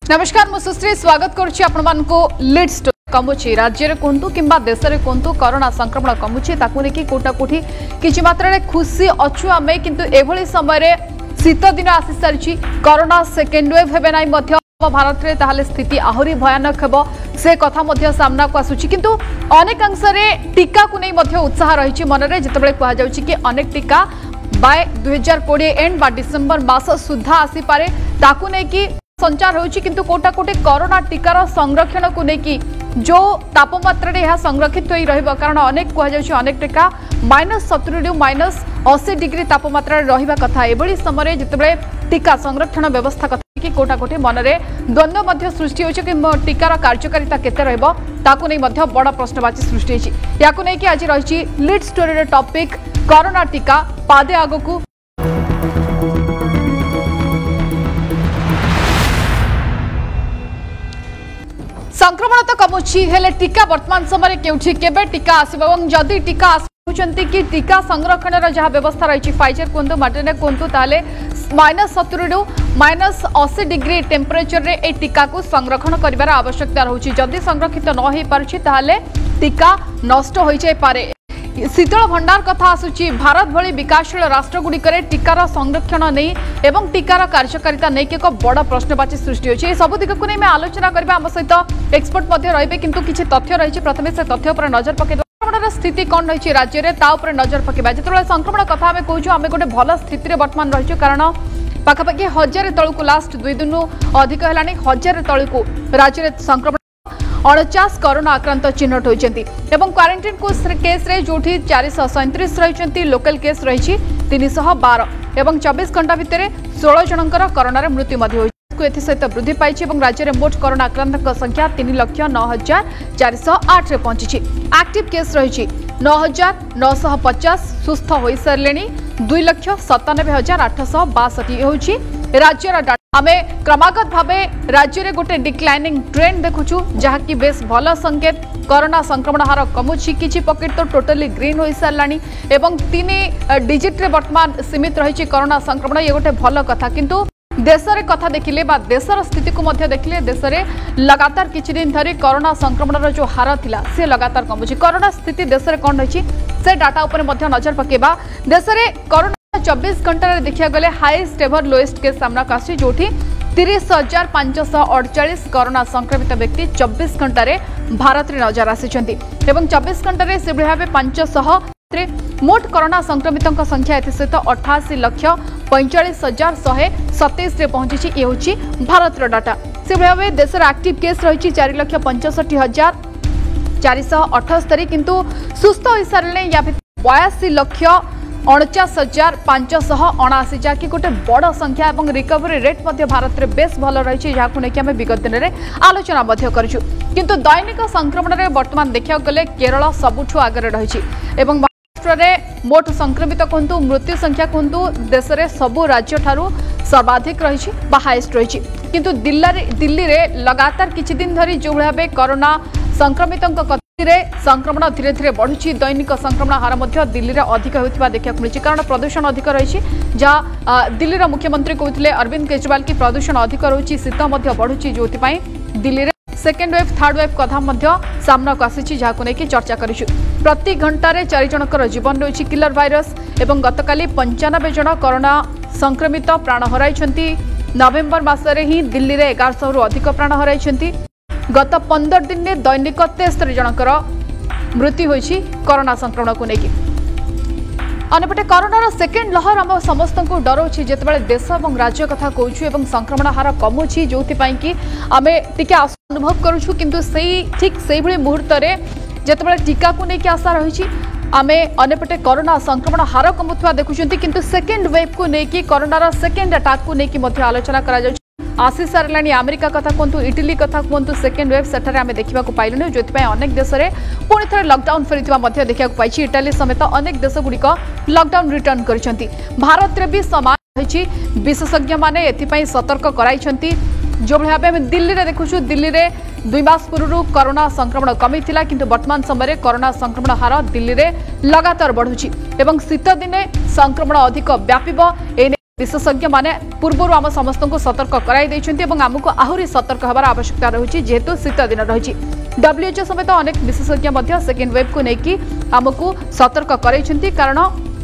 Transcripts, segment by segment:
नमस्कार मु सुश्री स्वागत करुच्ची आपको लीड स्टोरी कमुची राज्य में कहतु कि देश में कहतु कोरोना संक्रमण कमुची ताकू लेकिन कोटा कोठी किछि मात्रा खुशी अच्छु आम किंतु एभली समय शीत दिन आसी सारी कोरोना सेकेंड वेव हेबे नाई मध्य भारत में ताहले स्थिति आहरी भयानक हेब से कथा मध्य सामना को आसुची किंतु अनेक अंश टीका को नहीं मध्य उत्साह रही मनरे जितेबाला कहुच्छी कि अनेक टीका बाय 2020 एंड बा डिसेंबर मास सुधा आसी पारे ताकू नहीं कि संचार होची किंतु कोटा कोटी कोरोना टीकार संरक्षण को लेकिन जो तापमात्रा यह संरक्षित हो रहिबो कारण अनेक कहुच्छी अनेक टीका -70 ରୁ -80 डिग्री तापमात्रा रहिबा कथा एबळी समय जितेबाला टीका संरक्षण व्यवस्था कथा कि कोटा कोटी मनरे द्वंद्व मध्य सृष्टि होची कि टीकार कार्यकारिता केते रहइबो ताकू नै मध्य बड़ प्रश्नवाची सृष्टि होची याकू नै कि आज रहिची लीड स्टोरी रे टॉपिक कोरोना टीका पादे आगकू संक्रमण तो कमुची हेले टीका वर्तमान समय केउठी केबे टीका आसीबो एवं जदि टीका आसुचंती कि टीका संरक्षण रो जहा व्यवस्था रही फाइजर कोंतु मॉडर्ना कोंतु ताले -70 ରୁ -80 डिग्री टेम्परेचर रे ए टीका को संरक्षण करिवार आवश्यकता रहउची जदि संरक्षित न होई पारुची ताले टीका नष्ट होई जाय पारे शीतल भंडार कथा आसुची भारत भली विकासशील राष्ट्रगुड़िकर टीकार संरक्षण नहीं एवं टीकार कार्यकारिता नहीं एक बड़ प्रश्नवाची सृष्टि होती सब दिग को नहीं आलोचना करबा आम सहित एक्सपर्ट रहिबे किंतु किछि तथ्य रही प्रथमे से तथ्य पर नजर पके संक्रमण स्थिति कौन रही राज्य में ता उपर नजर पकेबा जिते संक्रमण कथा आम कहूँ आम गोटे भल स्थिति वर्तमान रही कारण पाखापाखि 1000 तलू लास्ट 2 दिन अधिक है 1000 तलू राज्य में संक्रमण 49 कोरोना आक्रांत चिन्हट होती क्वारंटाइन केस रे जो 437 रही लोकल केस रही 312 एवं 24 घंटा भितर 16 जनकर कोरोना मृत्यु सहित वृद्धि पाई राज्य में मोट कोरोना आक्रांत संख्या 3,09,408 रे पहुंची एक्टिव केस रही 9,950 सुस्थ हो सारे 2,97,862 होची राज्यर डाटा आम क्रमागत भाव राज्य में गोटे डिक्लाइनिंग ट्रेंड देखुचु जहाँकि बेस भल संकेत कोरोना संक्रमण हार कमुची किछि पॉकेट तो टोटली ग्रीन हो सारानी एवं 3 डिजिट रे वर्तमान सीमित रही कोरोना संक्रमण ये गोटे भल कथा किंतु देशर कथा देखिले बा देशर स्थिति को मध्य देखिले देश में लगातार किछि दिन धरी कोरोना संक्रमण जो हार थिला से लगातार कमुची कोरोना स्थिति देश में कौन रही से डाटा उपर मध्य नजर पकेबा देश में कोरोना 24 घंटा देखा गले हाईएस्ट एवर लोएस्ट केस सामना को आसी जो 30,548 कोरोना संक्रमित व्यक्ति 24 घंटे भारत में नजर आसी 24 घंटे से भाव 500 मोट कोरोना संक्रमित संख्या सहित 88,45,127 रे पहुंची ये हूँ भारत डाटा से भाव देश एक्टिव केस रही 4,65,478 किंतु सुस्थ हो सारे या 82,49,579 जहाँकि गोटे बड़ संख्या और रिकवरी रेट भारत में बेस भल रही जहाँ नहीं आम विगत दिन में आलोचना करूँ किंतु दैनिक संक्रमण में वर्तमान देखा गले केरल सबुठ आगे रही महाराष्ट्र में मोट संक्रमित कहतु मृत्यु संख्या कहतु देश में सबू राज्य ठारू सर्वाधिक रही हाईएस्ट रही किंतु दिल्ली में लगातार किछि दिन धरी जो भाव कोरोना संक्रमित संक्रमण धीरे धीरे बढ़ुची दैनिक संक्रमण हार दिल्ली में अधिक होता देखा मिली कारण प्रदूषण अधिक रही जहाँ दिल्ली मुख्यमंत्री कहते अरविंद केजरीवाल की प्रदूषण अधिक रही शीत बढ़ुची जो दिल्ली में सेकेंड वेव थर्ड वेव कथा सामना को आसी जहाँ नहीं चर्चा करूँ प्रति घंटे 4 जनकर जीवन रही किलर भाइरस एवं गतकाली 95 जन कोरोना संक्रमित प्राण हराई नवेम्बर मसरे ही दिल्ली में 1100 रु अधिक प्राण हराई गत 15 दिन में दैनिक 73 जनकर मृत्यु होती कोरोना संक्रमण को लेकिन अन्यपटे कोरोनार सेकेंड लहर आम समस्त को डराऊँ जिते देश और राज्य कथा कहूँ संक्रमण हार कमुची जो कि आम टे अनुभव करूँ किंतु ठीक से मुहूर्त जिते टीका को लेकिन आशा रही आम अन्यपटे कोरोना संक्रमण हार कमुवा देखुं किंतु सेकेंड वेव को लेकिन कोरोनार सेकेंड अटैक को लेकिन आलोचना करा आसी सारे अमेरिका कथा कहतु इटली कथा कहतु सेकेंड वेव सेठारे आम देखा पाइलुनि जो अनेक देश में पुणी थे लॉकडाउन फेरी देखा पाई इटाली समेत अनेक देशगुड़िक लॉकडाउन रिटर्न कर भारत में भी समान रही विशेषज्ञ मैंने एथपाई सतर्क कराई जो भाव दिल्ली में देखुँ दिल्ली में 2 मास पूर्व कोरोना संक्रमण कमी थिला किंतु वर्तमान समय कोरोना संक्रमण हार दिल्ली में लगातार बढ़ुची एवं शीत दिने संक्रमण अधिक व्यापीब। विशेषज्ञ माने पूर्व आम समस्त को सतर्क कराई आमको आहरी सतर्क हबार आवश्यकता रही जेहेतु शीत दिन रही WHO समेत अनेक विशेषज्ञ सेकेंड वेव को लेकिन आमको सतर्क कराई कारण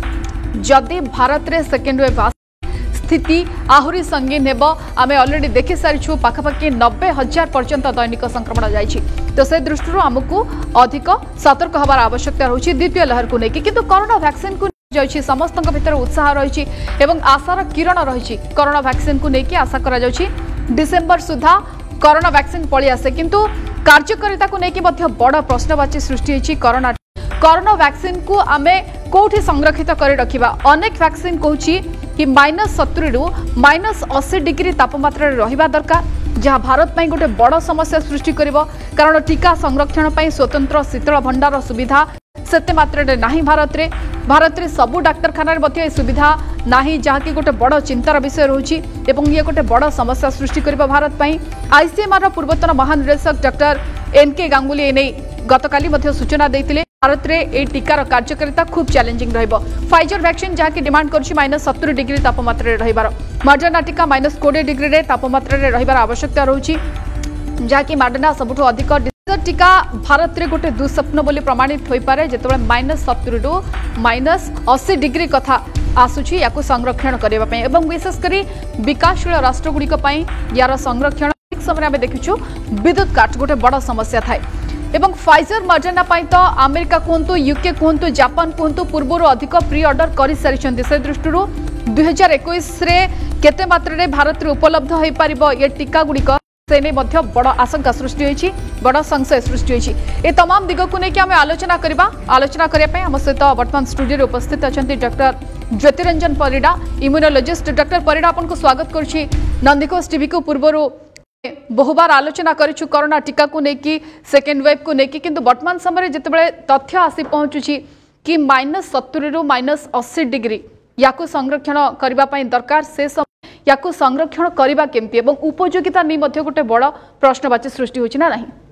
जदि भारत रे सेकेंड वेव स्थिति आहरी संगीन हेब आम अलरेडी देखि सारी पाखापाखि 90,000 पर्यंत दैनिक संक्रमण जाइछि तो से दृष्टि आमको अधिक सतर्क हबार आवश्यकता रही द्वितीय लहर को लेकिन किंतु कोरोना वैक्सीन को जाइछि समस्त भीतर उत्साह रही आशार किरण रही कोरोना वैक्सीन को लेकिन आशा करा डिसेम्बर सुधा कोरोना वैक्सीन पलि आसे किंतु कार्यकारिता को लेकिन बड़ प्रश्नवाची सृष्टि होइछि कोरोना वैक्सीन को आमे कोठी संरक्षित कर रखिबा अनेक वैक्सीन कहूछि कि -70 रु -80 डिग्री तापमात्रा रहिबा दरकार जहाँ भारत में गोटे बड़ समस्या सृष्टि करिवो कारण टीका संरक्षण पर स्वतंत्र शीतल भंडार सुविधा सेते मात्रा नहीं भारत रे सबु डाक्तरखाना रे सुविधा नाही जहाँकि गोटे बड़ चिंतार विषय रही ये गोटे बड़ समस्या सृष्टि करिवो भारत में आईसीएमआर पूर्वतन महानिर्देशक डॉक्टर एनके गांगुली एने गतकाली सूचना देते भारत रे ए टीकार कार्यकारिता खूब चैलेंजिंग रहिबो फाइजर वैक्सीन जहाँकि डिमांड करुछि -70 डिग्री तापमात्रा रहिबार मॉडर्ना टीका -20 डिग्री रे तापमात्रा रहिबार आवश्यकता रहुछि जहाँकि मॉडर्ना सबुठु अधिक टीका भारत रे गोटे दुस्वप्न बोली प्रमाणित होई पारे जेतेबेले -70 रु -80 डिग्री कथा आसुछि याकु संरक्षण करबा पई एवं विशेष करी विकासशील राष्ट्रगुड़िक पई यार संरक्षण एक समय आमे देखिछु विद्युत काट गोटे बड़ समस्या थाए एवं फाइजर मॉडर्ना पाई तो अमेरिका कहतु यूके कहतु जापान कहतु पूर्वर अधिक प्री ऑर्डर कर सारी से दृष्टि 2021 रे केते मात्रा भारत में उपलब्ध हो पारिबो ये टीका गुड़िक से नहीं बड़ आशंका सृष्टि होइछि बड़ संशय सृष्टि होइछि ए तमाम दिग को लेकिन आम आलोचना करने आम सहित वर्तमान स्टूडियो उपस्थित अच्छा doctor Jyotiranjan Parida immunologist doctor Parida आपको स्वागत करुछि नंदिकोस टीवी को पूर्वर बहुबार आलोचना करिछु कोरोना टीका को लेकिन सेकेंड वेव को लेकिन किंतु वर्तमान समय जितेबाला तथ्य आसी पहुंचुछि कि -70 रु -80 डिग्री याकु संरक्षण करने दरकार से याकु संरक्षण करबा केमती एवं उपयोगिता नहीं मध्य गोटे बड़ प्रश्नवाची सृष्टि होछि ना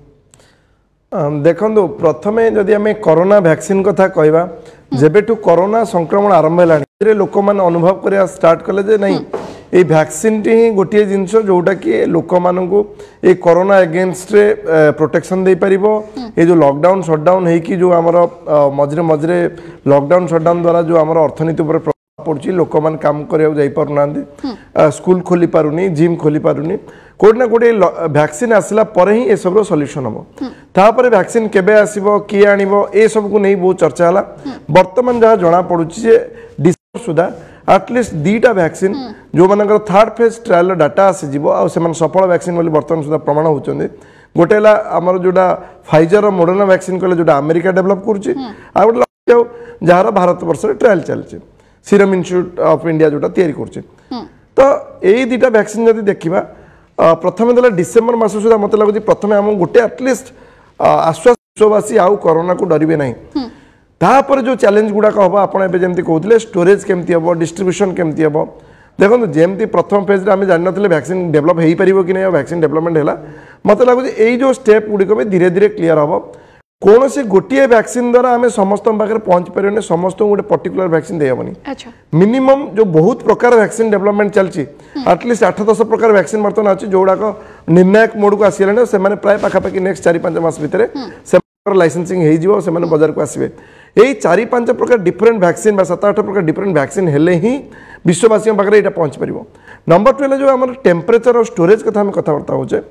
नहीं देखंतु प्रथमे जदि आमे कोरोना वैक्सीन कथा कहबा जेबेठु कोरोना संक्रमण आरंभ हेलानी लोक माने अनुभव करिया स्टार्ट कले जे नहीं ये वैक्सीन टी ही गोटे जिनस जोटा कि लोक मानू ये कोरोना अगेंस्ट रे प्रोटेक्शन दे पारिबो ये जो लॉकडाउन शटडाउन है कि जो आमर मझे मझे लॉकडाउन शटडाउन द्वारा जो आमर अर्थनीति पर प्रभाव पड़ुछि लोक मान काम करिया जाई पारु नांदी स्कूल खोली पारुनी जिम खोली पारुनी कोड ना कोडे वैक्सीन आसला पर ही ए सब सॉल्यूशन हम तापर वैक्सीन केबे आसीबो किए आनिबो ए सब को नहीं बहुत चर्चा हला वर्तमान जहाँ जना पड़ुछि जे डिसेंबर सुधा एटलिस्ट 2टा वैक्सीन जो मानकर थर्ड फेज ट्रायल डाटा आसीजिवो आ से सफल वैक्सीन बोली वर्तमान सुधा प्रमाण होचंदे गोटे हला हमर जोडा फाइजर और मॉडर्ना वैक्सीन कहले जोडा अमेरिका डेवलप करूछि आ गोटे जहार भारत वर्ष ट्रायल चलछि सीरम इंस्टीट्यूट ऑफ इंडिया जोडा तयारी करूछि तो एई 2टा वैक्सीन जदि देखिबा प्रथम देला डिसेंबर मास सुधा मते लागुछि प्रथमे हम गोटे एटलिस्ट आश्वास विश्ववासी आउ कोरोना को डरिबे नहीं तापर जो चैलेंज गुड़ाक हम आपड़ जमी कहते स्टोरेज केमती हम डिस्ट्रीब्यूशन केमती हम देखो जमी प्रथम फेज आम जान वैक्सीन डेवलप हो पार कि नहीं वैक्सीन डेवलपमेंट है मत लगुच यही जो स्टेप गुड़िक भी धीरे धीरे क्लीयर हम कौन सी गोटे वैक्सीन द्वारा आम समस्त पाखे पहुंच पारे समस्त गोटे पर्टिकुलर वैक्सीन देहबनी मिनिमम जो बहुत प्रकार वैक्सीन डेवलपमेंट चलती एटलिस्ट 8-10 प्रकार वैक्सीन बर्तमान अच्छी जो गुड़ाक निर्णायक मोड को आसगले से प्राय पाखापाखि नेक्स्ट 4-5 मास भितर लाइसेंसिंग हो बजार को आसवे यही 4-5 प्रकार डिफरेंट वैक्सीन 7-8 प्रकार डिफरेंट वैक्सीन हेले ही विश्ववासी पाखे यहाँ पहुंच पार नंबर 2 जो आम टेम्परेचर और स्टोरेज कथा आम कथबार्ता होचे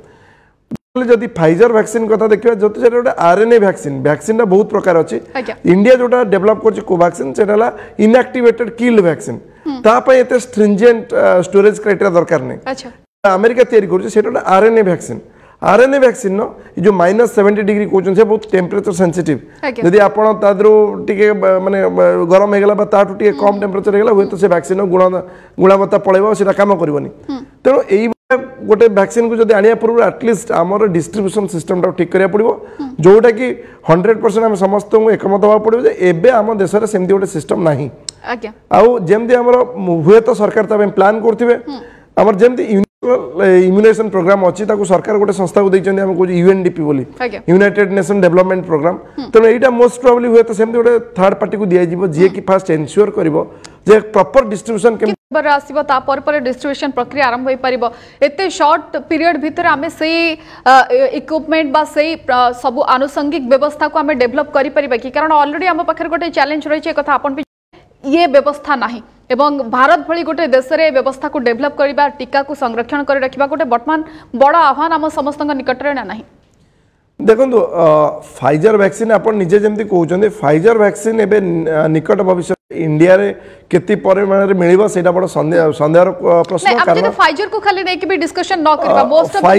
जदि फाइजर वैक्सीन कथा देखिए जो गोटे आरएनए वैक्सीन वैक्सीन बहुत प्रकार अच्छी इंडिया जोटा डेवलप कर कोवैक्सीन से इनएक्टिवेटेड किल्ड वैक्सीन तापाई एते स्ट्रिंजेंट स्टोरेज क्राइटेरिया दरकार नहीं अमेरिका तैयारी कर आरएनए वैक्सीन आरएनए वैक्सीन नो जो -70 डिग्री कहते हैं बहुत टेम्परेचर सेंसिटिव यदि आपड़ टे माने गरम हो गला ताठू टे कम टेम्परेचर हो गला हुए तो से वैक्सीन गुणवत्ता पड़ेबो सेटा काम करबनी तेणु एई गोटे वैक्सीन को जब आने पूर्व एटलिस्ट आमर डिस्ट्रीब्यूशन सिस्टम टा ठीक करा पड़ो जोटा कि 100% आम समस्त एकमत हवा पड़ो एबे आम देश में सेमती गोटे सिस्टम नाही आउ जेमती आमर हुए तो सरकार ता प्लान करथिबे आमर जेमती इम्यूनाइजेशन प्रोग्राम अच्छी सरकार गोटे संस्था को देखते आम कह यूएनडीपी बोली यूनाइटेड नेशन डेवलपमेंट प्रोग्राम तेणु यहाँ मोस्ट प्रोबेबली हुए तो सेमती गोटे थर्ड पार्टी को दिया जी की फास्ट एनश्योर कर प्रॉपर डिस्ट्रीब्यूशन आसो तापर डिस्ट्रीब्यूशन प्रक्रिया आरंभ हो पार एत शॉर्ट पीरियड भितर आम से इक्विपमेंट बा से सब आनुषंगिक व्यवस्था को आम डेभलप करें कि कारण ऑलरेडी आम पाखे गोटे चैलेंज रही है कथा अपन ये व्यवस्था नहीं एवं भारत भली गोटे देश में व्यवस्था को डेभलप करवा टीका को संरक्षण कर रखा गोटे बर्तमान बड़ आह्वान आम समस्त निकट में ना देखो फाइजर वैक्सीन आप निजे जमी कहते फाइजर वैक्सीन एवं निकट भविष्य इंडिया रे केती परिमाण मिलिबो सेटा बड़ संदेहर प्रश्न कारण फाइजर को खाली नहीं कि भी डिस्कशन न करबा most of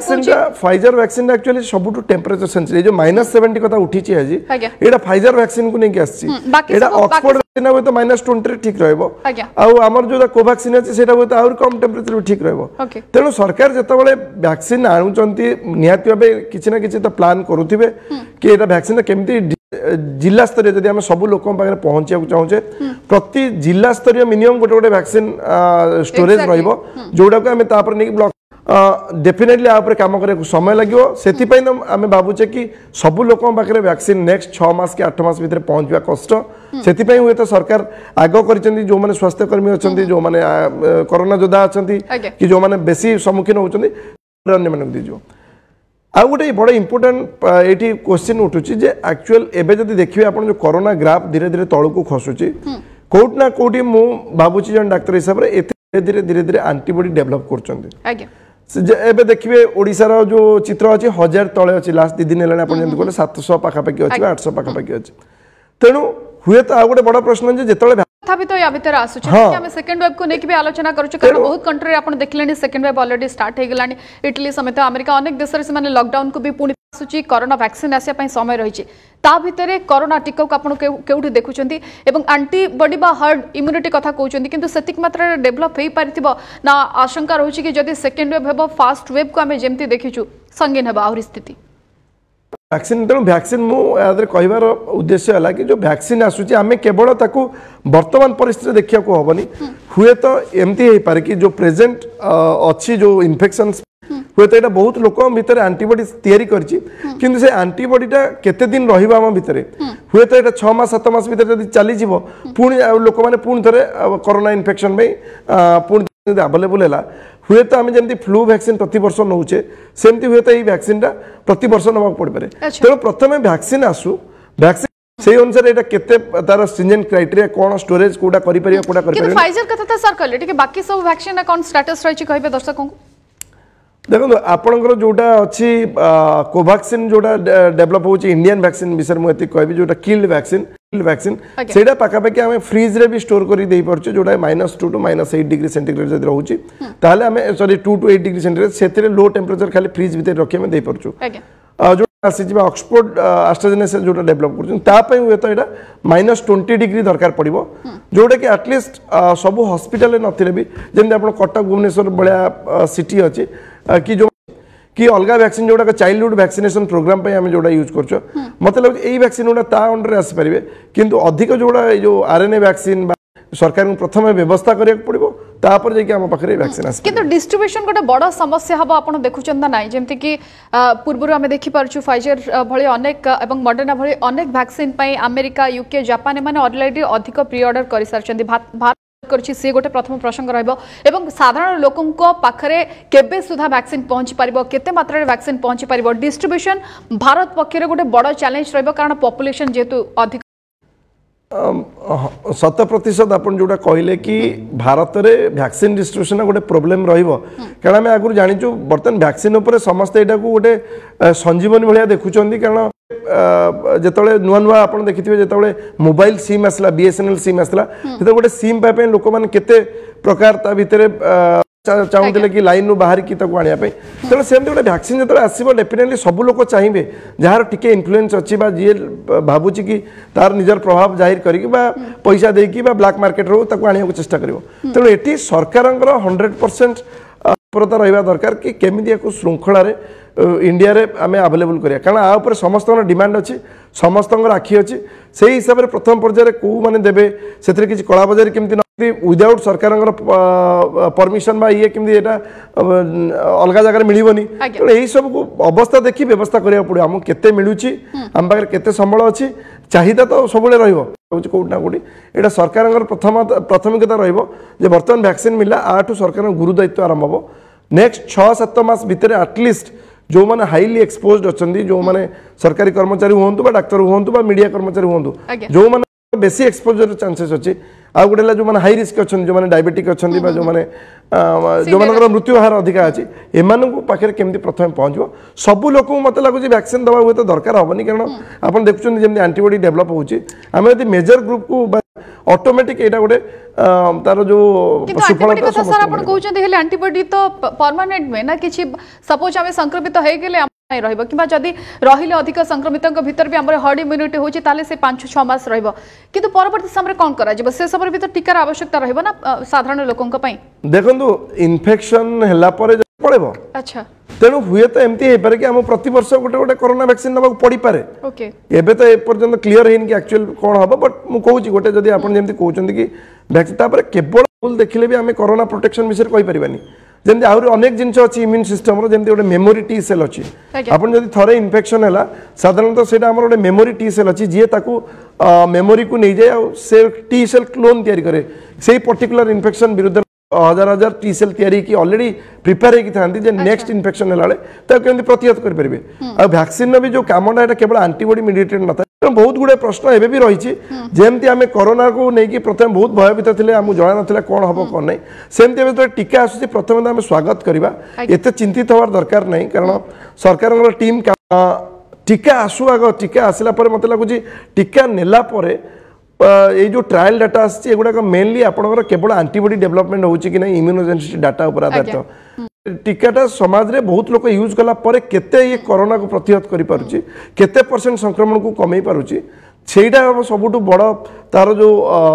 Pfizer vaccine actually सबुटु टेम्परेचर सेंसिटिव जो -70 कथा उठी छि आज एटा फाइजर वैक्सीन को नहीं कि आछि एटा ऑक्सफोर्ड वैक्सीन हो तो -20 ठीक रहबो आ हमर जो कोवैक्सीन अछि सेटा हो तो और कम टेम्परेचर ठीक रहबो तेणु सरकार जते बेले वैक्सीन आनुचंती निहाती भाबे किछि ना किछि तो प्लान करूथिबे कि एटा वैक्सीन केमती जिला स्तरीय जदि आम सब लोक पाखे पहुँचा चाहूचे प्रति जिला स्तरीय मिनिमम गोटे गोटे वैक्सीन स्टोरेज रहिबो जोडा को आम तापर नहीं ब्लॉक डेफिनेटली आप काम करने समय लगे से आम भावुचे कि सबू लोक पाखे वैक्सीन नेक्स्ट 6 मास कि 8 मास भीतर पहुँचवा कष्ट से हुए तो सरकार आग कर जो मैंने स्वास्थ्यकर्मी अच्छा जो मैंने कोरोना योद्धा अच्छा कि जो मैंने बेसी सम्मुखीन होती दीजिए आ गोटे बड़ा इंपोर्टेंट ये क्वेश्चन उठुची जे एक्चुअल एबे जदि देखिए आपण जो कोरोना ग्राफ धीरे धीरे तळु को खसुची कोट ना कोटी मु भाबुची जन डाक्टर हिसाब रे एते धीरे धीरे धीरे एंटीबॉडी डेवलप करचंदी आज्ञा एबे देखिए ओडिसा रो जो चित्र अछि 1000 तळे अछि लास्ट 2 दिन हेलाने आपण जंत कोले 700 पाखा पाखी अछि 800 पाखा पाखी अछि तेनु हुए तो आ गोटे बड़ा प्रश्न जे जेतळे तो या भीतर आसुचे आम सेकेंड वेव को लेकिन भी आलोचना करूँ कारण बहुत कंट्री आप देखले सेकेंड वेव ऑलरेडी स्टार्ट हो गलानी इटली समेत अमेरिका अनेक देश में लॉकडाउन को भी पुणी आसूची कोरोना वैक्सीन आसा समय रही भितर कोरोना टीका को आपड़ केउठी देखुंत एवं एंटीबॉडी बा हर्ड इम्यूनिटी कथा कहते किंतु सेतिक मात्रा डेभलप हो पारिथिबो ना आशंका रही कि जदि सेकेंड वेव हेबो फास्ट वेव को आम जमती देखीचु संगीन हेबा आहुरी स्थिति वैक्सीन तेणु वैक्सीन मुझे कहबार उद्देश्य है कि जो वैक्सीन आसूची आम केवल ताकू वर्तमान परिस्थिति देखा हेनी हुए तो एमती हो पारे कि जो प्रेजेंट अच्छी जो इन्फेक्शन हुए तो यहाँ बहुत लोक भितर एंटीबॉडी तैयारी किंतु से एंटीबॉडीटा केते दिन रहिबा हम भितर हुए तो यहाँ 6 मास 7 मास भितर जब चली पुणी लोक मैंने पुणी थे कोरोना इन्फेक्शन में पुणी अवेलेबल है हुए तो आम जमी फ्लू वैक्सीन प्रति वर्ष नौचे सेमती हुए तो वैक्सीन प्रति वर्ष नवा पड़ पारे तेणु प्रथम वैक्सीन आसू वैक्सीन से अनुसार एटा केते तार स्ट्रिंजेंट क्राइटेरिया कोन स्टोरेज कोडा करि परिया कोडा करि परिया फाइजर कथा त सर कहले ठीक बाकी सब वैक्सीन कोन स्टेटस रही कहबे दर्शकों को देखो आपनकर जोटा अच्छी कोवैक्सीन जोटा डेवलप होची इंडियन वैक्सीन विषय मुझे कहबी जोटा किल्ड वैक्सीन सेटा पाखापाखि आम फ्रिज रे भी स्टोर कर दे पारछे जोटा -2 to -8 डिग्री सेंटीग्रेड जदि रहउची ताले आम सॉरी 2 to 8 डिग्री सेंटीग्रेड सेथिरे लो टेम्परेचर खाली फ्रिज भीतर रखी आम दे पारछु जो आसी ऑक्सफोर्ड एस्ट्राजेनेका जोटा डेवलप कर हुए तो यहाँ -20 डिग्री दरकार पड़ो जोटा कि एटलिस्ट सब हॉस्पिटल नथिले भी जमी आप कटक भुवनेश्वर भाया सिटी अच्छी कि जो कि अलग वैक्सीन जोटा चाइल्डहुड वैक्सीनेशन प्रोग्राम पे हमें जोटा यूज कर मत लगे यही वैक्सीन गुड़ा ता अंडर आसपारे किंतु अधिक जोड़ा जो आरएनए वैक्सीन सरकार को प्रथम व्यवस्था करिया पड़िबो तापर जे कि हम पाखरे वैक्सीन आसी किंतु डिस्ट्रीब्यूशन गोटे बड़ समस्या हबो आपण देखुचंदा नाही जेमति कि पूर्वरु हमें देखि परछु फाइजर भଳି अनेक एवं मॉडर्ना भଳି अनेक वैक्सीन पई अमेरिका यूके जापान माने ऑलरेडी अधिक प्री ऑर्डर करि सारचंदी भारत करछि से गोटे प्रथम प्रसंग रहबो एवं साधारण लोकन को पाखरे केबे सुधा वैक्सीन पहुंची पारिबो केते मात्रा रे वैक्सीन पहुंची पारिबो डिस्ट्रीब्यूशन भारत पक्षरे गोटे बड़ चैलेंज रहबो कारण पॉपुलेशन जेतु अधिक 100% आप जोटा कहले कि भारत में वैक्सीन डिस्ट्रीब्यूशन गोटे प्रोब्लेम रहिबो कारण आम आगु जानिचु बर्तन वैक्सीन उपरे समस्त एटा को गोटे संजीवनी भाया देखुचंदी कारण जेतले नुआ नुआ आप देखिथिबे जेतले मोबाइल सिम आसला बीएसएनएल सिम आसला जेते गोटे सिम पाए लोक माने केते प्रकार ता भितरे चाहूले कि लाइन नु बाहर की तक आनिया पे तेणु सेमती गोटे वैक्सीन जो आसो डेफिनेटली सब लोग चाहिए जार टिके इन्फ्लुएंस अच्छी जी भावुची कि तार निजर प्रभाव जाहिर करके पैसा देकी ब्लैक मार्केट रो तक आने चेष्टा करिवो तेणु एटी सरकार 100% तत्परता रहा दरकार कि केमिति याको श्रृंखला रे इंडिया रे आमे अवेलेबल करिया कारण आ ऊपर समस्त डिमांड अच्छी समस्त आखि अच्छी से हिसाब से प्रथम पर्यायर को माने देबे सेथरे किछि कला बजार केमिति विदाउट सरकार परमिशन बा ये केमिति एटा अलग जगह मिलबनी तो यही सब को अवस्था देखि व्यवस्था करिया पड़ो हम केते मिलुची हम पाखरे केते संबळ अछि चाहिदा तो सबले रहिबो। कोटी ना कोटी एटा सरकार प्राथमिकता रहिबो जे वर्तमान वैक्सीन मिला आठु सरकार गुरु दायित्व आरंभ हो नेक्स्ट 6-7 मास भितर एटलिस्ट जो मैंने हाईली एक्सपोज्ड अच्छा जो मैंने सरकारी कर्मचारी हूँ डाक्तर हूँ मीडिया कर्मचारी हूँ जो मैंने बेसी एक्सपोजर चांसेस अच्छी आ गोटे जो मैंने हाई रिस्क अच्छा जो मैंने डायबिटिक अच्छा जो मैंने जो मान मृत्यु हार अधिका अच्छी एम पाखे केमी प्रथम पहुँचो सबू लोक मत लगुच वैक्सीन दवा हुए तो दरकार हेनी कारण आप देखुं जमी आंटीबॉडी डेभलप होमें यदि मेजर ग्रुप को ऑटोमेटिक एटा गोटे तार जो सफलता सर आपण कहउछन हेले एंटीबॉडी तो परमानेंट में ना किछि सपोज हमें संक्रमित हो गेले नहीं रहइबो किबा जदी रहिले अधिक संक्रमितक भीतर भी हमर हर्ड इम्यूनिटी होछि ताले से 5-6 मास रहइबो किंतु परवर्ती समय कोन करा जेबो से समय भीतर टीकार आवश्यकता रहइबो ना साधारण लोकन पई देखंतु इन्फेक्शन हला परे पड़ेबो अच्छा तेणु हुए तो एमती हो पारे कि हम प्रति वर्ष गोटे गोटे कोरोना वैक्सीन नबा पड़ी पारे ओके एबे तो ए पर्यंत क्लियर हेन कि एक्चुअल कोन हबो बट मु कहूची गोटे जदी आपण जेमती कहउचंदी कि वैक्सीन तापर केवल फुल देखिले भी हमें कोरोना प्रोटेक्शन विषय कहि परिबानी जेमती आहुरी अनेक जिनस अछि इम्यून सिस्टम रो जेमती गोटे मेमोरी टी सेल अछि आपण जदी थरे इन्फेक्शन हला साधारणतः सेटा हमर गोटे मेमोरी टी सेल अछि जे ताकू मेमोरी को नै जाय से टी सेल क्लोन तयारी करे सेही पर्टिकुलर इन्फेक्शन विरुद्ध हजार हजार टी सेल तैयारी की ऑलरेडी प्रिपेयर होगी था नेक्स्ट इन्फेक्शन है प्रतिहत करेंगे आ वैक्सीन भी जो कामटा है केवल आंटीबॉडी मेडिएटेड न था बहुत गुड़े प्रश्न एवं भी रही जमती आम कोरोना को लेकिन प्रथम बहुत भयभीत थे आमको जना ना कौन हम कौन नहीं सेमती जो टीका आसूँ प्रथम आम स्वागत करवा एत चिंतित हमार दरकार नहीं कारण सरकार टीम टीका आसू आग टीका आसला मत लगुच टीका नेला ये जो ट्रायल डाटा आसी एगुड़ाक मेनली आपंकर केवल आंटीबॉडी डेवलपमेंट होची कि नहीं इम्यूनोजेनिसिटी डाटा उपर आधारित टीकाटा समाज रे बहुत लोग यूज कला परे केते ये कोरोना को प्रतिहत करि पारुची केते % संक्रमण को कमै पारुची सेटा सबुठु बड़ तार जो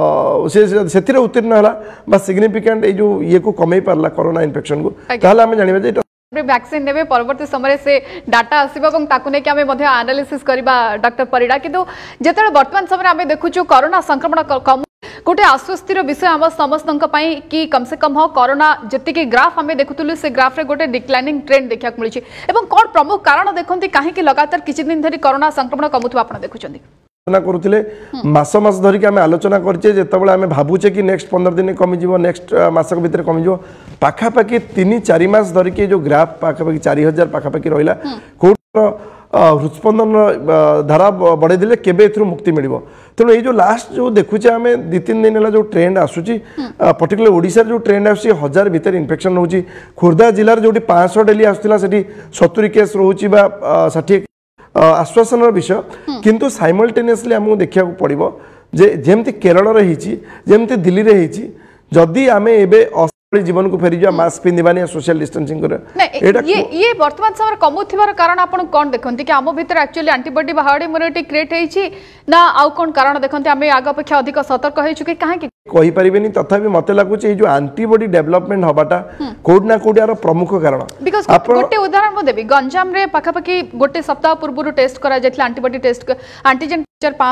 से उत्तीर्ण हला बा सिग्निफिकेंट ये जो ये को कमै पारला कोरोना इन्फेक्शन को ताहले हमें जानिबा जे वैक्सीन नेबे परवर्ती समय से डाटा आसीबा এবং ताकु ने कि हमें मध्ये एनालिसिस करबा डॉक्टर परिडा किंतु जेते वर्तमान समय हमें देखुछु कोरोना संक्रमण कम गोटे आश्वस्तिर विषय हम समस्त कि कम से कम हो कोरोना जति ग्राफ हमें देखुलु से ग्राफ रे गोटे डिक्लाइनिंग ट्रेंड देखा मिली एवं कौन प्रमुख कारण देखते कहीं लगातार किछि दिन धरी कोरोना संक्रमण कमुथुवा आपण देखुछन्ती करुले मास मास धरिक आम आलोचना करछे जेतेबेले आम भाबुचे कि नेक्स्ट 15 दिन कमिज नेक्स्ट मासक भितर कमिज पाखापाखि 3-4 मास धरिक जो ग्राफ पाखापाखि 4000 पाखापाखि रहिला कोट हृदस्पंदन धारा बढ़े दिले केबे एथरु मुक्ति मिलिबो तेणु ये जो लास्ट जो देखुचे आम 2-3 दिन है जो ट्रेंड आसूची पर्टिकुलर ओडिशा जो ट्रेंड आसूची 1000 भीतर इन्फेक्शन होची खोर्धा जिलार जो 500 डेली आसुला सेठी 70 केस रोची बा 60 आश्वासन विषय किंतु साइमल्टेनियसली आमको देखा पड़ो जे जेमती केरल रही जेमती दिल्ली रही जदि आम एवं जीवन को फेरी मास्क पिंधानी सोशल डिस्टेंसिंग ये वर्तमान समय कमुथिबार कारण आपण कोन देखंती कि आम भीतर एक्चुअली एंटीबॉडी बा हार्ड इम्यूनिटी क्रिएट हेछि ना आउ कोन कारण देखंती आम आग अपेक्षा अधिक सतर्क हे चुके काहे कि कहि परिबेनी तथापि मते लागुचे ये जो एंटीबॉडी डेवलपमेंट हबाटा कोड ना कोड यार प्रमुख कारण बिकॉज़ गोटे उदाहरण म देबी गंजाम रे पाखापाखि गोटे सप्ताह पूर्व टेस्ट करा जायतला एंटीबॉडी टेस्ट एंटीजन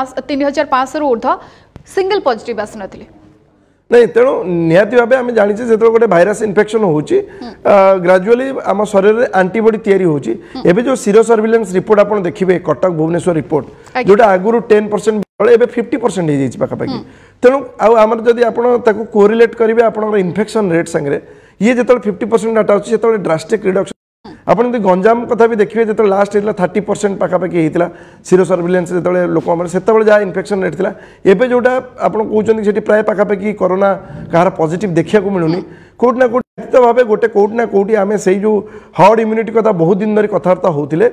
3500 रु ऊर्ध्व सिंगल पॉजिटिव आसनथिले नहीं तेणु निहाती भाव आम जानी जो गोटे भाइरस इन्फेक्शन होची ग्राजुअली आम शरीर में आंटीबॉडी तैयारी होची एबे जो सीरो सर्विलेंस रिपोर्ट आप देखिए कटक भुवनेश्वर रिपोर्ट जोटा आगुरी 10% एबे 50% हो जाइए पाखापाखि तेणु आमर जदि आप कोरिलेट करेंगे आप इन्फेक्शन रेट संगे ये जो 50% डाटा अच्छी से ड्रास्टिक रिडक्शन आपन गंजाम कथा भी देखिए जो लास्ट 30% पाखापाखि होता सीरो सर्विलेंस जो लोक से जहाँ इन्फेक्शन रेट था एवं जोटा आप कहते प्राय पाखापाखि कोरोना कहार पॉजिटिव देखा मिलूनी कौट ना कौट निश्चित भाव गोटे कौट ना कौटी आम से जो हर्ड इम्यूनिटी कथा बहुत दिन धरी कथबार्ता होते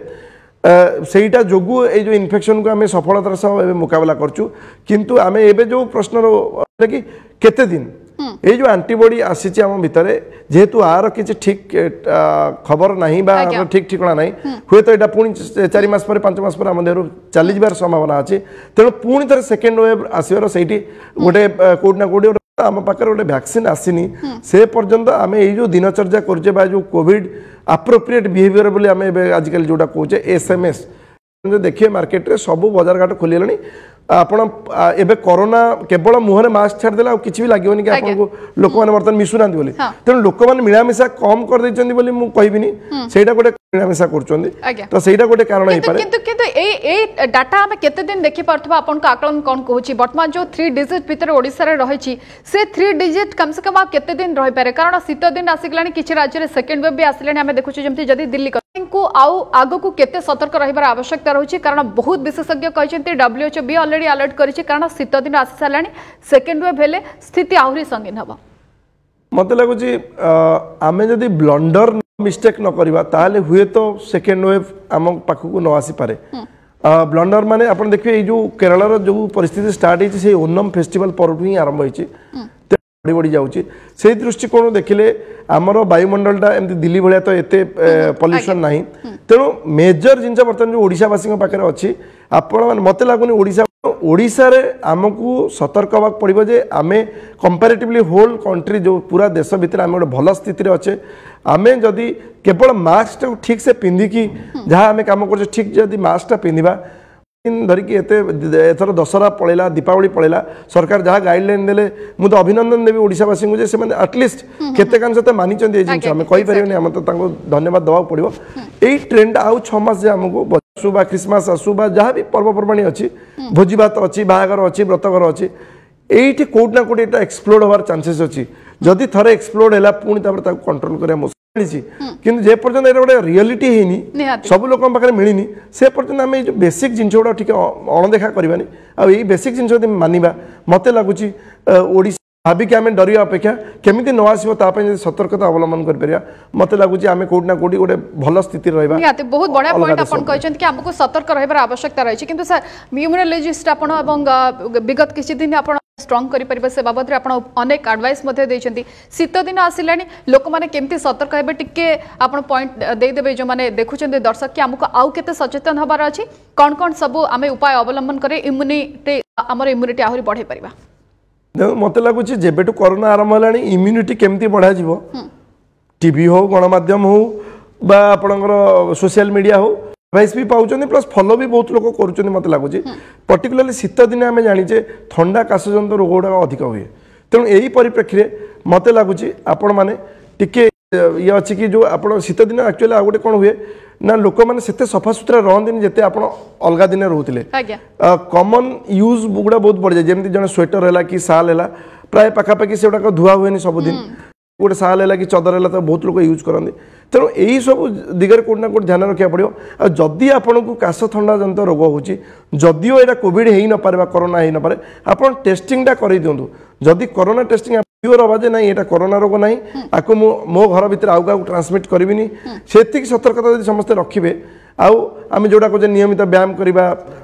सेटा जोगु ये जो इन्फेक्शन को आम सफलतार सह मुकाबला करचु किंतु आम एबे जो प्रश्न कि केते दिन ये जो एंटीबॉडी आसी आम भितर जेहेतु आर किसी ठीक खबर ना ठीक ठिकना ना हुए तो यहाँ पुणी 4 मास पर 5 मास पर आम देह चली जार संभावना अच्छी तेणु पुणी थे सेकेंड वेव आसवर से गोटे कौट ना कौट आम पाखे गोटे वैक्सीन आसीनी से पर्यंत आम ये जो दिनचर्या करे जो कोविड अप्रोप्रिएट बिहेवियर बोली आम आजिकल जोटा कहे SMS देखिए मार्केट रे सब बाजार घाट खोलिए आपण एबे कोरोना केवल मुहरे मास्क छाड़देला किसी भी लगे कि आपको लोक मैंने बर्तमान मिशुना तेणु लोक मैंने मिलामिशा कम कर देछंती बोली मु कहबिनी सेटा गोटे मिलामिशा कर आज्ञा। तो ସେଇଟା ଗୋଟେ କାରଣ ହେଇପାରେ किंतु किंतु ए डाटा हम केते दिन देखि परथबा आपन का आकलन कोन कहूची वर्तमान जो 3 डिजिट भीतर ओडिसा रे रहिची से 3 डिजिट कम से कम आ केते दिन रहि पारे कारण शीत दिन आसिगलानी किछि राज्य रे सेकंड वेव भी आसिलानी हमें देखुची जेमति जदी दिल्ली को आउ आगो को केते सतर्क रहिबार आवश्यकता रहुची कारण बहुत विशेषज्ञ कहचंती WHO भी ऑलरेडी अलर्ट करिछि कारण शीत दिन आसी सालानी सेकंड वेव हेले स्थिति आहुरी संगीन हबो मत लगुच आम जदि ब्लंडर मिस्टेक न करवा ताले हुए तो सेकेंड वेव आम पाखक न आसी पारे ब्लंडर माने अपन देखिए ये जो केरल जो परिस्थिति स्टार्ट होती से ओनम फेस्टिवल पर्व ही आरंभ होती बढ़ी बढ़ी जाऊँगी से दृष्टिकोण देखिले आमर वायुमंडलटा एमती दिल्ली भाया तो एते पॉल्यूशन नहीं तेणु मेजर जिनस बर्तमान जो ओडिशावासी पाखे अच्छी आपण मत लगुनि ओडिशा रे आमको सतर्क होगा पड़ो जे आमे कंपैरेटिवली होल कंट्री जो पूरा देश भितर आम गोटे भल स्थित अच्छे आमे जदि केवल मास्क ठीक से पिंधिकी जहाँ आम कम कर ठीक जदि मास्कटा पिंधा धरिकी एथर दशहरा पड़ेगा दीपावली पड़ेगा सरकार जहाँ गाइडलाइन देले मुझे अभिनंदन देवी ओडिशावासी को जे एटलिस्ट केते मानी आम कहीपर आम तो धन्यवाद दवा पड़ो यही ट्रेंड आउ 6 मास आमको आसू बा क्रिसमस आसू बा जहाँ भी पर्वपर्वाणी अच्छी भोजी भात अच्छी बाहागर अच्छी व्रतघर अच्छी ये कौट ना कौट एक्सप्लोड होवार चांसेस अच्छी जदि थरे एक्सप्लोड है पुणी कंट्रोल करा मुश्किल किंतु जे पर्यंत ये गोटे रियलिटी है सब लोक पाखे मिलनी से पर्यंत आम जो बेसिक जिन गुड़ा टी अणदेखा करवानी आई बेसिक जिन मानवा मत लगुच ओडिशा भाविक आम डरिया अपेक्षा केमी न आसो सतर्कता अवलंबन कर मत लगुच आम कौट ना कौट गोटे भल स्थित रहा बहुत बढ़िया पॉइंट आपन कहछन कि हमको सतर्क रहबार आवश्यकता रही किंतु सर इम्यूनोलॉजिस्ट आपन एवं विगत किछि दिन आपन स्ट्रॉंग करि परिबे से बाबत रे आपन अनेक एडवाइस मध्ये दैछंती शीत दिन आसिलानी लोक माने केमती सतर्क हेबे टिके आपन पॉइंट दे देबे जो माने देखुछन दर्शक कि हमको आउ केते सचेतन हबार अछि कोन कोन सब आमे उपाय अवलंबन करे इम्यूनिटी हमर इम्यूनिटी आहुरी बढ़े परिबा मत लगुच जेबेटू कोरोना आरंभ है इम्यूनिटी केमती बढ़ा जीवो टीवी हो गणमाध्यम हो बा आपणकर सोशल मीडिया हो एडवाइस भी पाँच प्लस फॉलो भी बहुत लोग कर मत लगुच पर्टिकुलाली शीत दिन आम जाचे थंडा काशजनित रोग गुड़ा अधिक हुए तेणु यही परिप्रेक्षी में मत लगुच आपण मैंने टिके ये अच्छी कि जो आप शीत दिन एक्चुअली आ गए कौन हुए ना लोक मैंने से सफा सुतरा रहती जिते आप अलग दिन रोते कॉमन यूज गुड़ा बहुत बढ़ जाए जमी जन स्वेटर है कि साल है प्राय पखापाखि से गुड़ाक धुआ हुए सबुदिन गोटे साल है कि चदर है तो बहुत लोग यूज करते तेणु यही सब दिगरे कौट ना कौट ध्यान रखा पड़ो जदि आपन को काश थंडा जनित रोग होची जदिओ यहाँ कोविड हो न पारे कोरोना हो न पारे आप टेस्टिंगटा कर दिंतु जदि कोरोना टेस्टिंग प्योर हवा ना ये कोरोना रोग ना आपको मो घर भितर आउ क्या ट्रांसमिट करी से सतर्कता जब समस्ते रखिए आम जोड़ा कहे नियमित व्यायाम करवा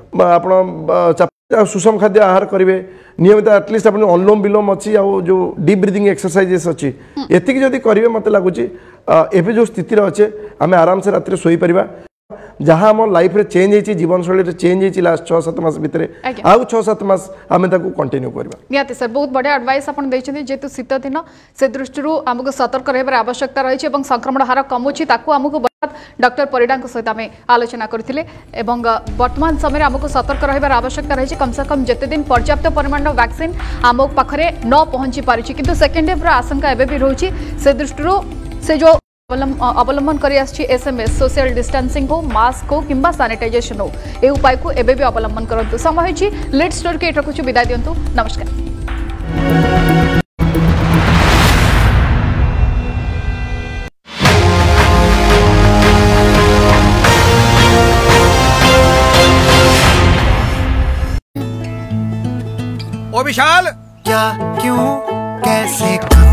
आप सुषम खाद्य आहार करेंगे नियमित एटलिस्ट आप अनुलोम विलोम अच्छी जो डीप ब्रीदिंग एक्सरसाइजेस अच्छी एतिक जदि करेंगे मत लगुच एवं जो स्थिति अच्छे आम आराम से रात शोई पार जहाँ आम लाइफ रे चेंज होती जीवन शैली चेंज होती लास्ट 6-7 मास भितर आउ 6-7 मास आम कंटिन्यू करवा निहाती सर बहुत बढ़िया एडवाइस आपन दैछथि जेतु शीत दिन से दृष्टि आमको सतर्क रहबार आवश्यकता रही है संक्रमण हार कमुची ताकू आमको डॉक्टर परिडा सहित आम आलोचना करथिले एवं वर्तमान समय आमको सतर्क रहबार आवश्यकता रही कम से कम जेते दिन पर्याप्त परिमाण वैक्सीन आम पाखरे न पहुंची पारिछि किंतु सेकेंड वेव आशंका एबे भी रहुछि से दृष्टि से जो अवलंबन कर SMS सोशल डिस्टेंसिंग हो मास्क हो किंबा सैनिटाइजेशन हो ए उपाय को एबे भी अवलंबन करंतु समय होछि लेट स्टोर के एठकुछु विदाय दियंतु नमस्कार ओ विशाल क्या क्यों कैसे